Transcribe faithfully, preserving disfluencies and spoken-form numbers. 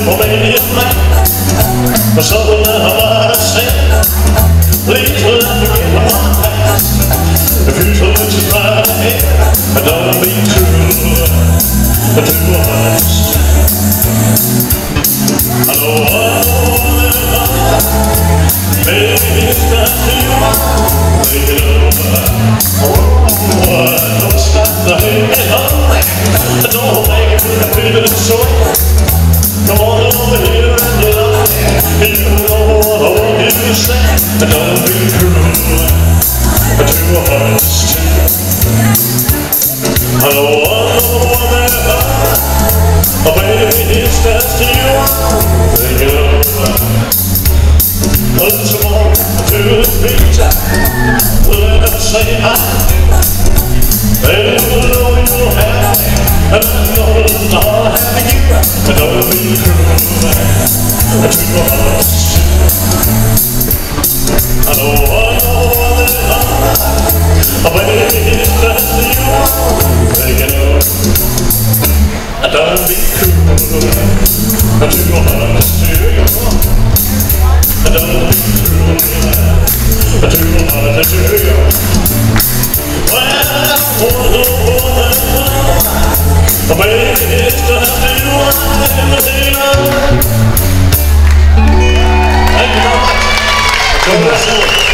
Oh baby, it's mine. So what I said, please let me get my past. If you told me right ahead, don't be cruel to us. I know what baby, it's not you. Make it over. Oh, don't stop the hanging on. Don't make it feel so. Come on over here and love me. You know what I want you to say. Don't be cruel to us. I know what they are. Oh baby, it's just you. Take it over. Let's walk to the beach. Let's say hi. They will know you're happy, and I know I'm having you. But don't be cruel to us. I know, I know that I'm, baby, it's just you. Take it over. Don't be cruel to us. Don't be cruel to us. Well, oh, baby, it's just you. Thank you very much.